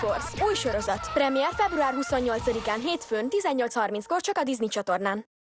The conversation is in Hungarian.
Force, új sorozat. Premier február 28-án hétfőn 18:30-kor csak a Disney csatornán.